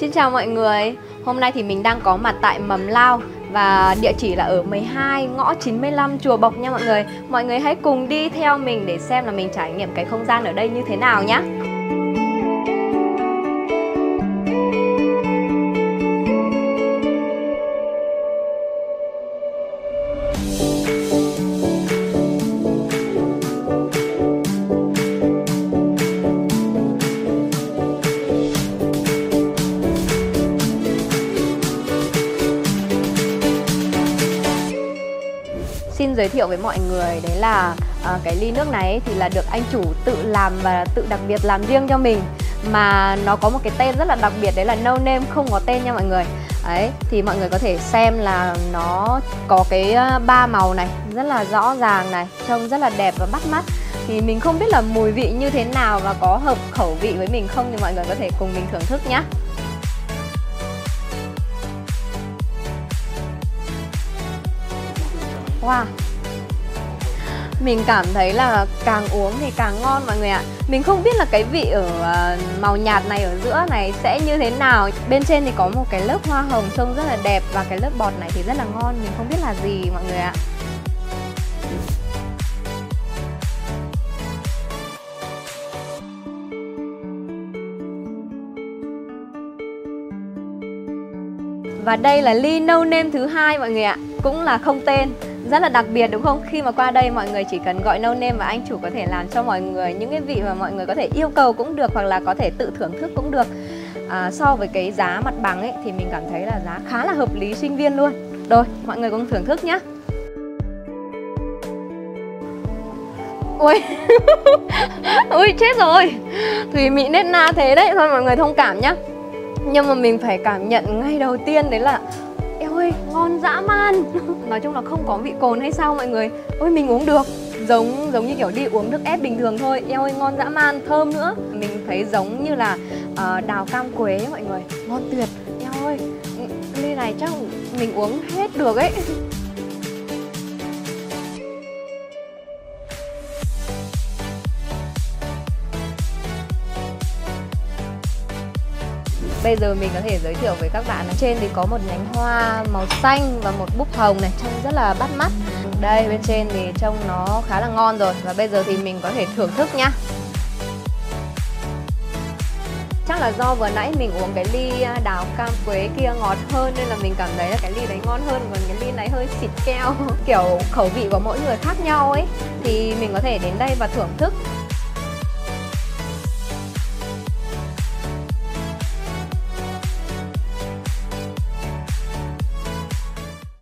Xin chào mọi người. Hôm nay thì mình đang có mặt tại Mầm Lao và địa chỉ là ở 12 ngõ 95 Chùa Bộc nha mọi người. Mọi người hãy cùng đi theo mình để xem là mình trải nghiệm cái không gian ở đây như thế nào nhé. Xin giới thiệu với mọi người đấy là cái ly nước này thì là được anh chủ tự làm và tự đặc biệt làm riêng cho mình. Mà nó có một cái tên rất là đặc biệt, đấy là no name, không có tên nha mọi người. Đấy, thì mọi người có thể xem là nó có cái ba màu này, rất là rõ ràng này, trông rất là đẹp và bắt mắt. Thì mình không biết là mùi vị như thế nào và có hợp khẩu vị với mình không thì mọi người có thể cùng mình thưởng thức nhé. Wow, mình cảm thấy là càng uống thì càng ngon mọi người ạ. Mình không biết là cái vị ở màu nhạt này ở giữa này sẽ như thế nào. Bên trên thì có một cái lớp hoa hồng trông rất là đẹp và cái lớp bọt này thì rất là ngon. Mình không biết là gì mọi người ạ. Và đây là ly no name thứ hai mọi người ạ, cũng là không tên. Rất là đặc biệt đúng không? Khi mà qua đây mọi người chỉ cần gọi no name và anh chủ có thể làm cho mọi người những cái vị mà mọi người có thể yêu cầu cũng được, hoặc là có thể tự thưởng thức cũng được. So với cái giá mặt bằng ấy thì mình cảm thấy là giá khá là hợp lý sinh viên luôn. Rồi, mọi người cùng thưởng thức nhá. Ui ui chết rồi, Thùy Mị nết na thế đấy. Thôi mọi người thông cảm nhá. Nhưng mà mình phải cảm nhận ngay đầu tiên đấy là eo ơi, ngon dã man. Nói chung là không có vị cồn hay sao mọi người. Ôi mình uống được, giống như kiểu đi uống nước ép bình thường thôi. Eo ơi ngon dã man, thơm nữa. Mình thấy giống như là đào cam quế ấy, mọi người. Ngon tuyệt. Eo ơi, ly này chắc mình uống hết được ấy. Bây giờ mình có thể giới thiệu với các bạn là trên thì có một nhánh hoa màu xanh và một búp hồng này, trông rất là bắt mắt. Đây bên trên thì trông nó khá là ngon rồi. Và bây giờ thì mình có thể thưởng thức nhá. Chắc là do vừa nãy mình uống cái ly đào cam quế kia ngọt hơn nên là mình cảm thấy là cái ly đấy ngon hơn. Còn cái ly này hơi xịt keo. Kiểu khẩu vị của mỗi người khác nhau ấy, thì mình có thể đến đây và thưởng thức